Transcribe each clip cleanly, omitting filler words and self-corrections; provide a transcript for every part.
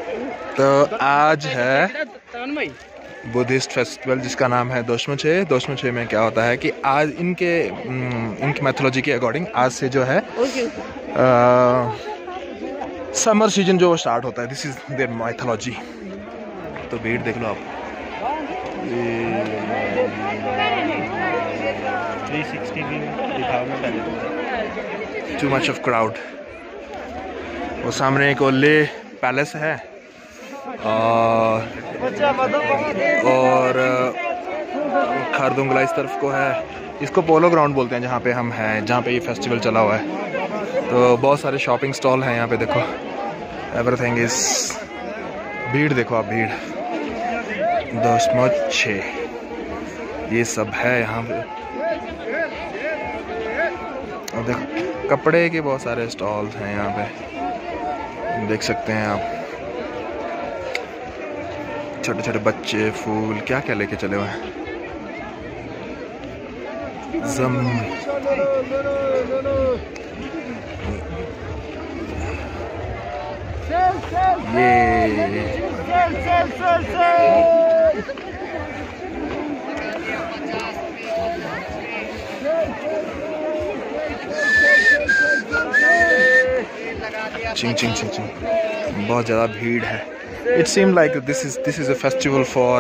तो आज है बुद्धिस्ट फेस्टिवल जिसका नाम है दोशमोचे। दोशमोचे में क्या होता है कि आज इनकी मैथोलॉजी के अकॉर्डिंग आज से जो है समर सीजन जो स्टार्ट होता है। This is their mythology. तो भीड़ देख लो आप, 360 भी दिखाओ ना पहले। Too much of crowd. वो सामने एक ओले पैलेस है और खारदुंगला इस तरफ को है। इसको पोलो ग्राउंड बोलते हैं जहाँ पे हम हैं, जहाँ पे ये फेस्टिवल चला हुआ है। तो बहुत सारे शॉपिंग स्टॉल हैं यहाँ पे। देखो एवरीथिंग इज, भीड़ देखो आप, भीड़। दोशमोचे ये सब है यहाँ पे। और देखो कपड़े के बहुत सारे स्टॉल्स हैं यहाँ पे, देख सकते हैं आप। छोटे छोटे बच्चे फूल क्या क्या लेके चले हुए हैं। चिंग चिंग चिंग चिंग, बहुत ज़्यादा भीड़ है। It seems like this is a festival for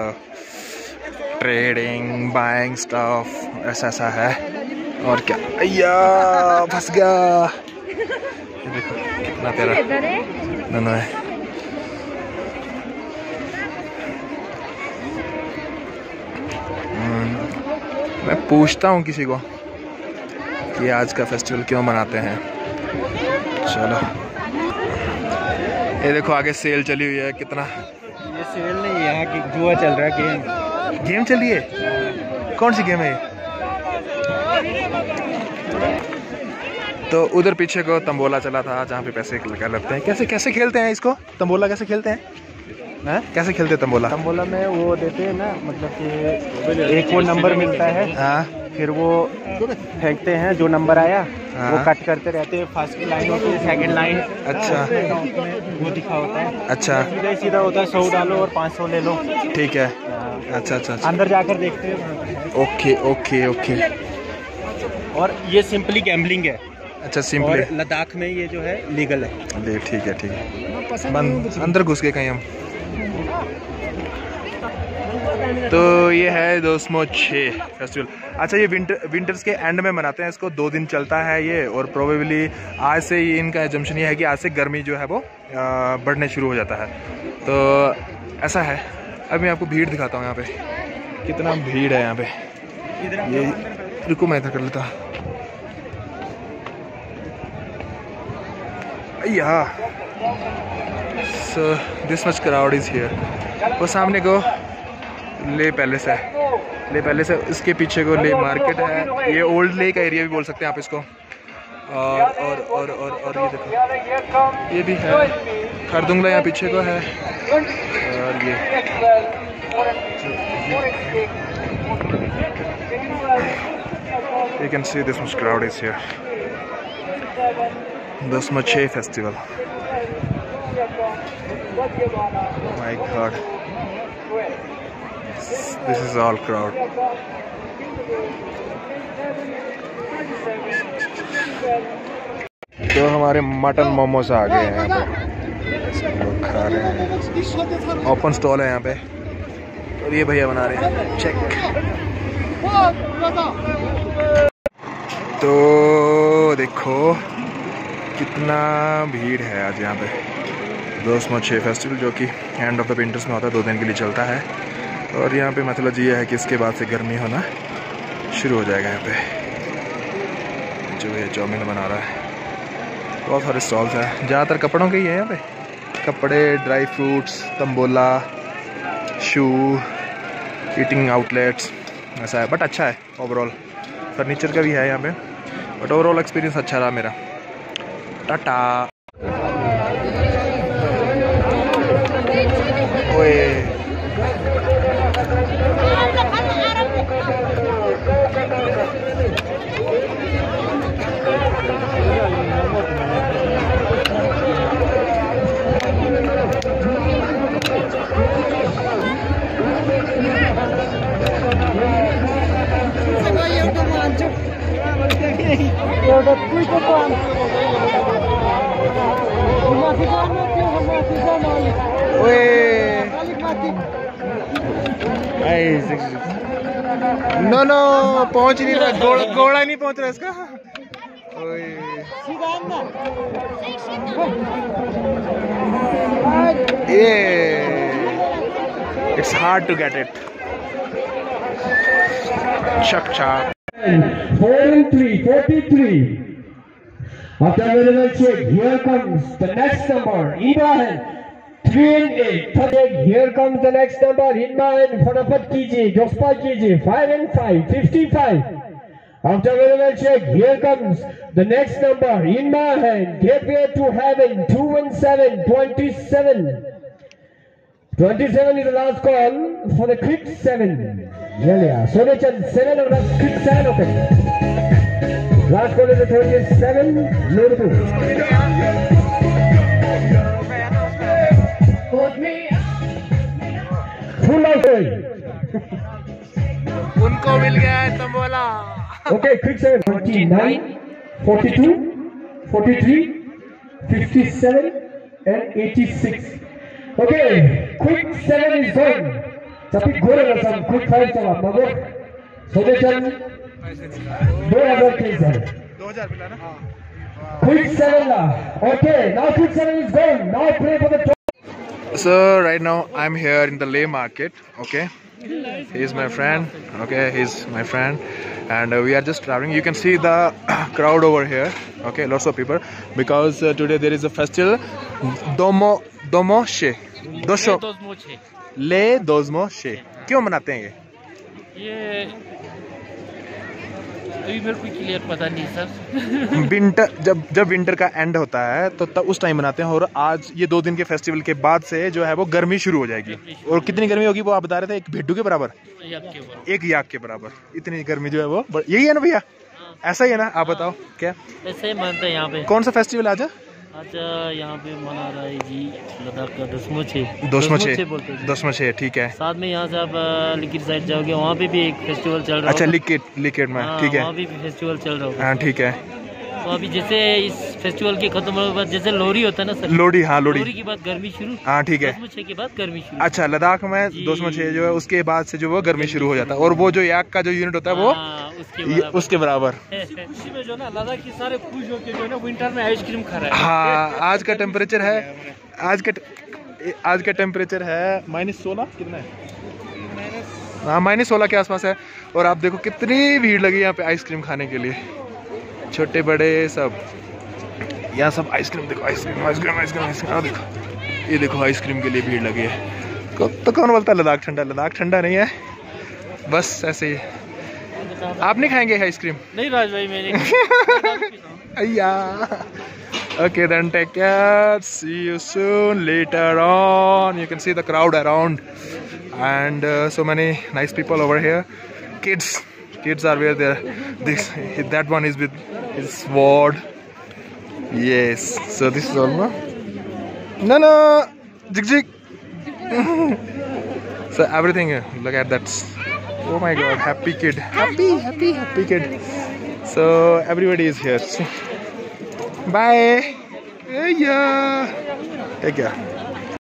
trading, buying stuff, ऐसा है। और क्या, अय्या फंस गया। ये देखो कितना प्यारा नन्हा है। मैं पूछता हूँ किसी को कि आज का फेस्टिवल क्यों मनाते हैं। चलो ये देखो आगे सेल चली हुई है। कितना, ये सेल नहीं है, यहाँ की जुआ चल रहा है। गेम चली है। कौन सी गेम है ये? तो उधर पीछे को तंबोला चला था जहाँ पे पैसे लगा लगते हैं। कैसे खेलते हैं इसको? तंबोला कैसे खेलते हैं? कैसे खेलते हैं तंबोला? तंबोला में वो देते हैं ना, मतलब कि एक वो नंबर मिलता है। हाँ, फिर वो फेंकते हैं, जो नंबर आया वो कट करते रहते हैं। फर्स्ट लाइन होती है, सेकंड लाइन। अच्छा, वो दिखा होता है। अच्छा, सीधा होता है 100 डालो और 500 ले लो। ठीक है। अच्छा अच्छा, अंदर जाकर देखते हैं। Okay okay okay. और ये सिंपली गैम्बलिंग है। अच्छा, सिंपली। लद्दाख में ये जो है लीगल है। ठीक है ठीक है। अंदर घुस गए कहीं हम। तो ये है दोशमोचे फेस्टिवल। अच्छा, ये विंटर्स के एंड में मनाते हैं इसको। 2 दिन चलता है ये। और प्रोबेबली आज से ये इनका एजम्पशन ये है कि आज से गर्मी जो है वो बढ़ने शुरू हो जाता है। तो ऐसा है। अब मैं आपको भीड़ दिखाता हूँ यहाँ पे, कितना भीड़ है यहाँ पे। ये रुको मैं इधर कर लेता। या so this much crowd is here. वो सामने को ले पैलेस है। ले पैलेस है, उसके पीछे को ले मार्केट है। ये ओल्ड ले का एरिया भी बोल सकते हैं आप इसको। और ये देखो ये भी है। खारदुंगला यहाँ पीछे को है। और ये you can see this much crowd is here. Doshmोचे festival. Oh my God. This is all crowd. तो हमारे मटन मोमोस आ गए हैं यहाँ पे। लोग खा रहे हैं। ओपन स्टॉल है यहाँ पे। और ये भैया बना रहे हैं। चेक। तो देखो कितना भीड़ है आज यहाँ पे। दोशमोचे फेस्टिवल जो कि एंड ऑफ द विंटर्स में होता है, 2 दिन के लिए चलता है। और यहाँ पे मैथोलॉजी ये है कि इसके बाद से गर्मी होना शुरू हो जाएगा। यहाँ पे जो ये चाउमीन बना रहा है। बहुत सारे स्टॉल्स हैं, ज़्यादातर कपड़ों के ही है यहाँ पे। कपड़े, dry fruits, tambola, shoe, eating outlets, ऐसा है। बट अच्छा है ओवरऑल। फर्नीचर का भी है यहाँ पे। बट ओवरऑल एक्सपीरियंस अच्छा रहा मेरा। टाटा। ओए नो नो पहुंच नहीं रहा, घोड़ा नहीं पहुंच रहा इसका। It's hard to get it. Chuck chuck. 4-3, 43. After a little check, here comes the next number. Ibrahim, 3-8. Here comes the next number. Ibrahim, फटाफट कीजिए, जोशपाल कीजिए. 5-5, 55. After a little check, here comes the next number. In my hand, get there to heaven. 2-7, 27. 27 is the last call for the quick 7. Yeah. Sonechan 7 of the quick 7 of it. Last call is the 37. Notable. Full of it. उनको मिल गया है tambola. Okay, quick 7. 49, 42, 43, 57, and 86. Okay, quick 7 is gone. Tapi gore na sam quick 5 चला मगर Sonechan 2000 case है। 2000 मिला ना? Quick 7 La. Okay, now quick 7 is gone. Now pray for the top. So right now I'm here in the Leh market. Okay, he's my friend. Okay, he's my friend, and we are just traveling. You can see the crowd over here. Okay, lots of people because today there is a festival. दोमोशे ले दोजमोशे क्यों मनाते हैं ये अभी मेरे को clear पता नहीं सर। विंटर जब विंटर का एंड होता है तो तब उस टाइम मनाते हैं, और आज ये 2 दिन के फेस्टिवल के बाद से जो है वो गर्मी शुरू हो जाएगी। और कितनी गर्मी होगी वो आप बता रहे थे? एक भेड्डू के बराबर, एक याक के बराबर इतनी गर्मी जो है वो यही है ना भैया? ऐसा ही है ना? आप बताओ क्या ऐसे ही मानते हैं यहाँ पे। कौन सा फेस्टिवल आज यहाँ पे मना रहा है जी लद्दाख का दोस्मोछे। ठीक है। साथ में यहाँ से आप लिकिड साइड जाओगे, वहाँ पे भी एक फेस्टिवल चल रहा है। अच्छा, लिकिड में। ठीक है, वहाँ भी फेस्टिवल चल रहा है। हाँ ठीक है। तो अभी जैसे इस फेस्टिवल के खत्म होने के बाद जैसे लोहड़ी होता है ना सर, लोहड़ी, हाँ लोहड़ी के बाद गर्मी शुरू। हाँ ठीक है, दोस्मोछे के बाद गर्मी शुरू। अच्छा, लद्दाख में दोस्मोछे जो है उसके बाद से जो वो गर्मी शुरू हो जाता है, और वो जो याक का जो यूनिट होता है वो उसके बराबर। में जो ना लद्दाख के सारे खुश होके जो ना विंटर में आइसक्रीम खा रहे हैं। हाँ, आज का टेम्परेचर है -16 कितना है? हाँ, -16 के आसपास है। और आप देखो कितनी भीड़ लगी यहाँ पे आइसक्रीम खाने के लिए, छोटे बड़े सब। यहाँ सब आइसक्रीम देखो, आइसक्रीम देखो, ये देखो आइसक्रीम के लिए भीड़ लगी है। तो कौन बोलता है लद्दाख ठंडा? लद्दाख ठंडा नहीं है, बस ऐसे ही। आप नहीं खाएंगे आइसक्रीम? नहीं राज भाई, मैंने अय्या। Okay, then take care. See you soon. Later on, you can see the crowd around, and so many nice people over here. Kids are where there. That one is with his sword. Yes. So this is all. No. Jig. So everything. Look at that. Oh my God! Happy kid. Happy kid. So everybody is here. Bye. Yeah. Take care.